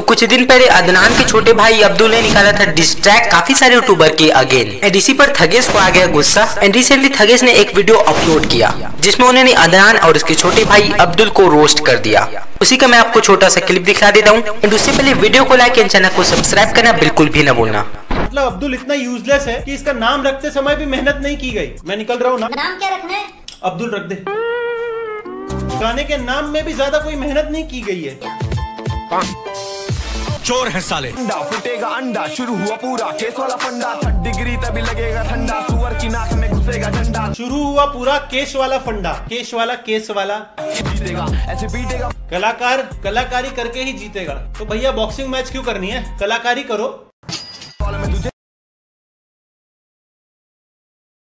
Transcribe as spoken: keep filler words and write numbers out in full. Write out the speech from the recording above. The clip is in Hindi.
कुछ दिन पहले अदनान के छोटे भाई अब्दुल ने निकाला था डिस ट्रैक काफी सारे यूट्यूबर के अगेन एंड इसी पर थगेश को आ गया गुस्सा एंड रिसेंटली थगेश ने एक वीडियो अपलोड किया जिसमें उन्होंने अदनान और उसके छोटे भाई अब्दुल को रोस्ट कर दिया। उसी का मैं आपको छोटा सा क्लिप दिखा देता हूँ एंड उससे पहले वीडियो को लाइक एंड चैनल को सब्सक्राइब करना बिल्कुल भी न भूलना। मतलब अब्दुल इतना यूजलेस है कि इसका नाम रखते समय भी मेहनत नहीं की गई। मैं निकल रहा हूँ ना। नाम क्या रखना है? अब्दुल रख दे। गाने के नाम में भी ज्यादा कोई मेहनत नहीं की गई है। चोर है साले। अंडा फुटेगा अंडा, शुरू हुआ पूरा केस वाला फंडा, थर्ड डिग्री तभी लगेगा ठंडा, सुअर की नाक में घुसेगा डंडा। शुरू हुआ पूरा केस वाला फंडा, केस वाला केस वाला जीतेगा ऐसे पीटेगा। कलाकार कलाकारी करके ही जीतेगा। तो भैया बॉक्सिंग मैच क्यों करनी है, कलाकारी करो।